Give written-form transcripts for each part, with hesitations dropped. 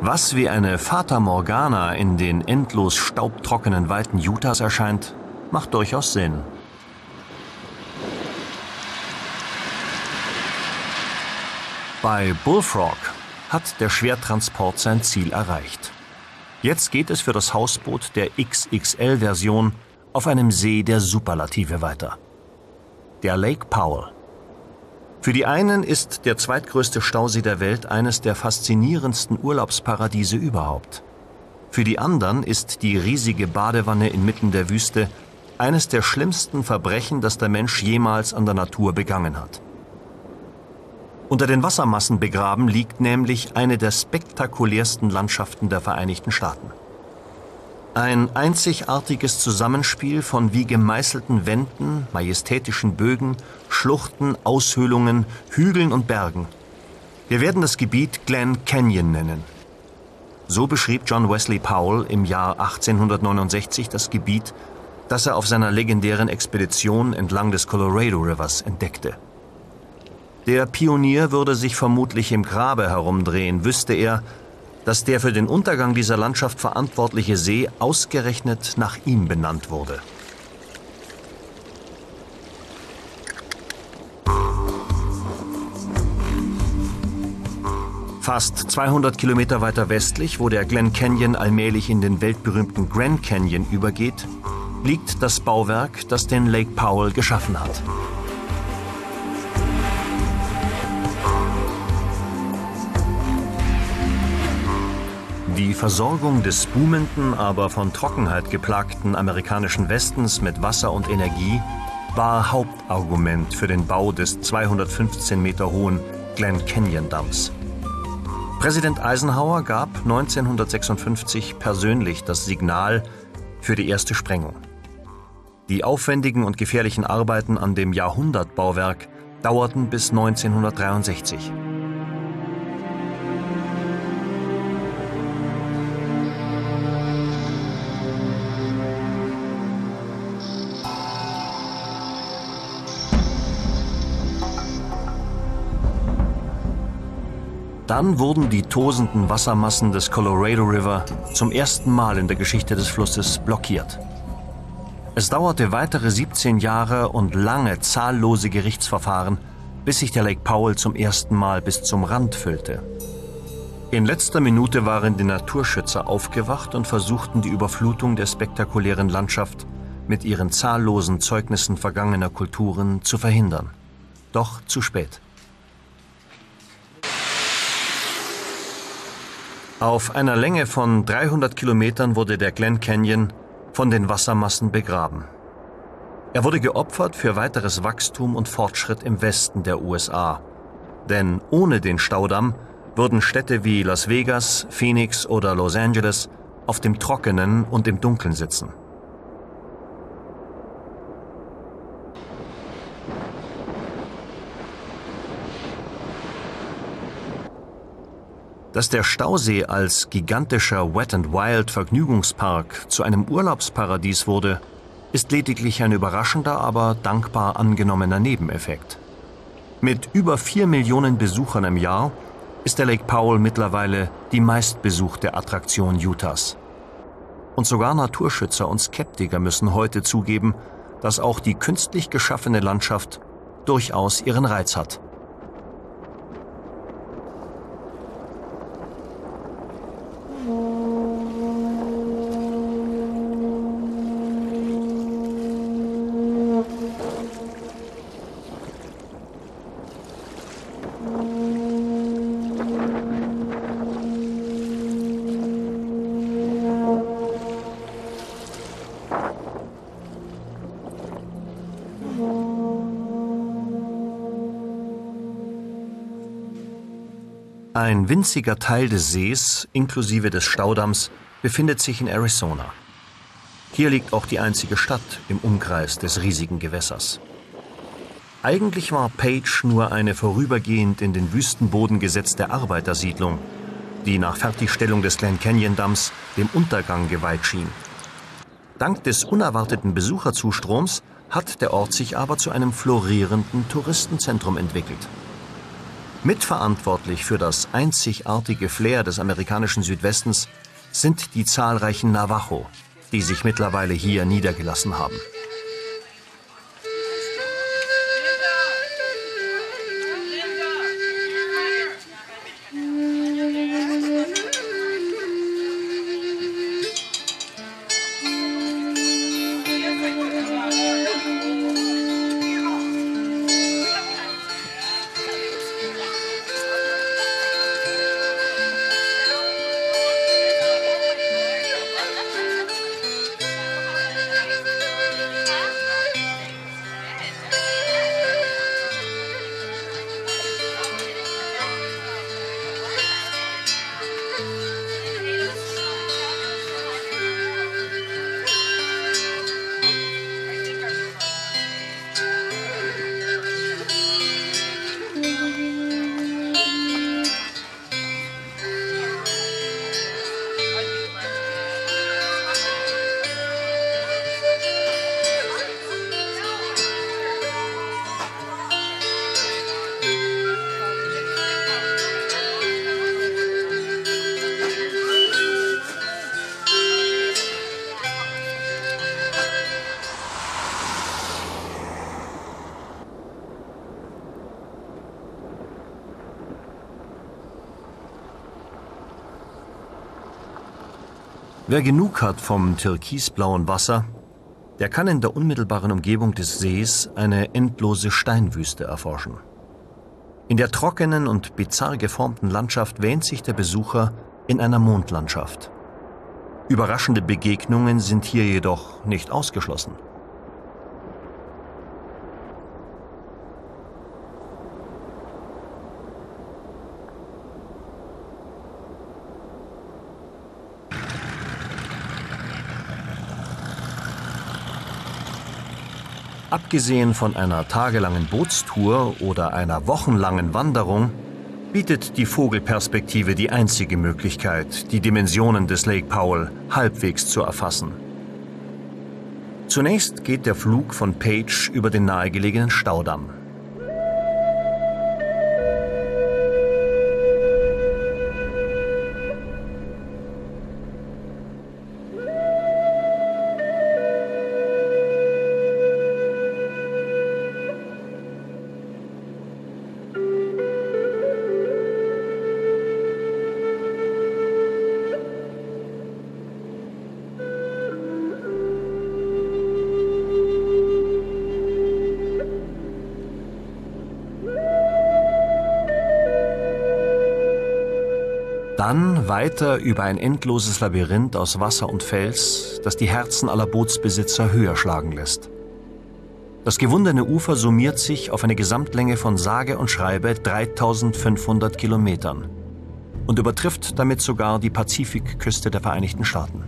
Was wie eine Fata Morgana in den endlos staubtrockenen Weiten Utahs erscheint, macht durchaus Sinn. Bei Bullfrog hat der Schwertransport sein Ziel erreicht. Jetzt geht es für das Hausboot der XXL-Version auf einem See der Superlative weiter. Der Lake Powell. Für die einen ist der zweitgrößte Stausee der Welt eines der faszinierendsten Urlaubsparadiese überhaupt. Für die anderen ist die riesige Badewanne inmitten der Wüste eines der schlimmsten Verbrechen, das der Mensch jemals an der Natur begangen hat. Unter den Wassermassen begraben liegt nämlich eine der spektakulärsten Landschaften der Vereinigten Staaten. Ein einzigartiges Zusammenspiel von wie gemeißelten Wänden, majestätischen Bögen, Schluchten, Aushöhlungen, Hügeln und Bergen. Wir werden das Gebiet Glen Canyon nennen. So beschrieb John Wesley Powell im Jahr 1869 das Gebiet, das er auf seiner legendären Expedition entlang des Colorado Rivers entdeckte. Der Pionier würde sich vermutlich im Grabe herumdrehen, wüsste er, dass der für den Untergang dieser Landschaft verantwortliche See ausgerechnet nach ihm benannt wurde. Fast 200 Kilometer weiter westlich, wo der Glen Canyon allmählich in den weltberühmten Grand Canyon übergeht, liegt das Bauwerk, das den Lake Powell geschaffen hat. Die Versorgung des boomenden, aber von Trockenheit geplagten amerikanischen Westens mit Wasser und Energie war Hauptargument für den Bau des 215 Meter hohen Glen Canyon Damms. Präsident Eisenhower gab 1956 persönlich das Signal für die erste Sprengung. Die aufwendigen und gefährlichen Arbeiten an dem Jahrhundertbauwerk dauerten bis 1963. Dann wurden die tosenden Wassermassen des Colorado River zum ersten Mal in der Geschichte des Flusses blockiert. Es dauerte weitere 17 Jahre und lange zahllose Gerichtsverfahren, bis sich der Lake Powell zum ersten Mal bis zum Rand füllte. In letzter Minute waren die Naturschützer aufgewacht und versuchten die Überflutung der spektakulären Landschaft mit ihren zahllosen Zeugnissen vergangener Kulturen zu verhindern. Doch zu spät. Auf einer Länge von 300 Kilometern wurde der Glen Canyon von den Wassermassen begraben. Er wurde geopfert für weiteres Wachstum und Fortschritt im Westen der USA. Denn ohne den Staudamm würden Städte wie Las Vegas, Phoenix oder Los Angeles auf dem Trockenen und im Dunkeln sitzen. Dass der Stausee als gigantischer Wet-and-Wild-Vergnügungspark zu einem Urlaubsparadies wurde, ist lediglich ein überraschender, aber dankbar angenommener Nebeneffekt. Mit über 4 Millionen Besuchern im Jahr ist der Lake Powell mittlerweile die meistbesuchte Attraktion Utahs. Und sogar Naturschützer und Skeptiker müssen heute zugeben, dass auch die künstlich geschaffene Landschaft durchaus ihren Reiz hat. Ein winziger Teil des Sees, inklusive des Staudamms, befindet sich in Arizona. Hier liegt auch die einzige Stadt im Umkreis des riesigen Gewässers. Eigentlich war Page nur eine vorübergehend in den Wüstenboden gesetzte Arbeitersiedlung, die nach Fertigstellung des Glen Canyon Damms dem Untergang geweiht schien. Dank des unerwarteten Besucherzustroms hat der Ort sich aber zu einem florierenden Touristenzentrum entwickelt. Mitverantwortlich für das einzigartige Flair des amerikanischen Südwestens sind die zahlreichen Navajo, die sich mittlerweile hier niedergelassen haben. Wer genug hat vom türkisblauen Wasser, der kann in der unmittelbaren Umgebung des Sees eine endlose Steinwüste erforschen. In der trockenen und bizarr geformten Landschaft wähnt sich der Besucher in einer Mondlandschaft. Überraschende Begegnungen sind hier jedoch nicht ausgeschlossen. Abgesehen von einer tagelangen Bootstour oder einer wochenlangen Wanderung bietet die Vogelperspektive die einzige Möglichkeit, die Dimensionen des Lake Powell halbwegs zu erfassen. Zunächst geht der Flug von Page über den nahegelegenen Staudamm. Dann weiter über ein endloses Labyrinth aus Wasser und Fels, das die Herzen aller Bootsbesitzer höher schlagen lässt. Das gewundene Ufer summiert sich auf eine Gesamtlänge von sage und schreibe 3500 Kilometern und übertrifft damit sogar die Pazifikküste der Vereinigten Staaten.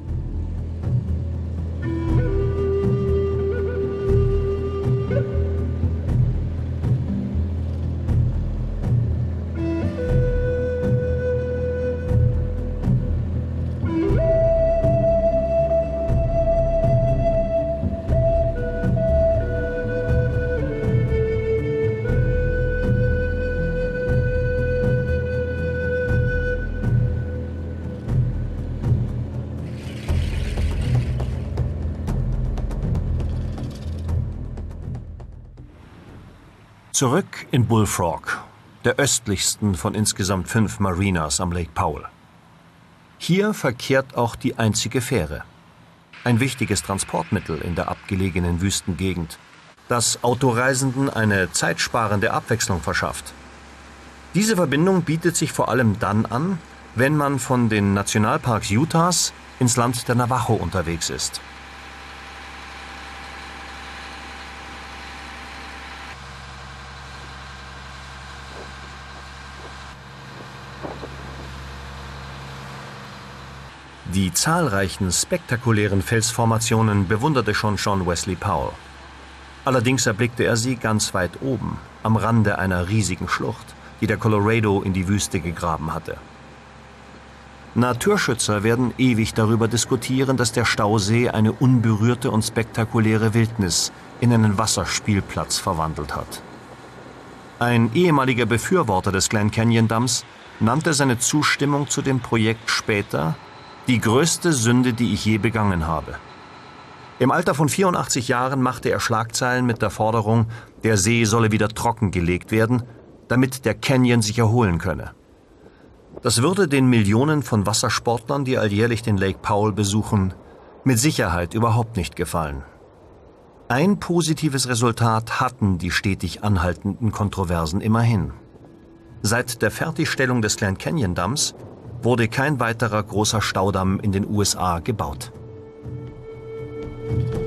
Zurück in Bullfrog, der östlichsten von insgesamt 5 Marinas am Lake Powell. Hier verkehrt auch die einzige Fähre. Ein wichtiges Transportmittel in der abgelegenen Wüstengegend, das Autoreisenden eine zeitsparende Abwechslung verschafft. Diese Verbindung bietet sich vor allem dann an, wenn man von den Nationalparks Utahs ins Land der Navajo unterwegs ist. Die zahlreichen spektakulären Felsformationen bewunderte schon John Wesley Powell. Allerdings erblickte er sie ganz weit oben, am Rande einer riesigen Schlucht, die der Colorado in die Wüste gegraben hatte. Naturschützer werden ewig darüber diskutieren, dass der Stausee eine unberührte und spektakuläre Wildnis in einen Wasserspielplatz verwandelt hat. Ein ehemaliger Befürworter des Grand Canyon Damms nannte seine Zustimmung zu dem Projekt später die größte Sünde, die ich je begangen habe. Im Alter von 84 Jahren machte er Schlagzeilen mit der Forderung, der See solle wieder trockengelegt werden, damit der Canyon sich erholen könne. Das würde den Millionen von Wassersportlern, die alljährlich den Lake Powell besuchen, mit Sicherheit überhaupt nicht gefallen. Ein positives Resultat hatten die stetig anhaltenden Kontroversen immerhin. Seit der Fertigstellung des Grand Canyon Damms wurde kein weiterer großer Staudamm in den USA gebaut.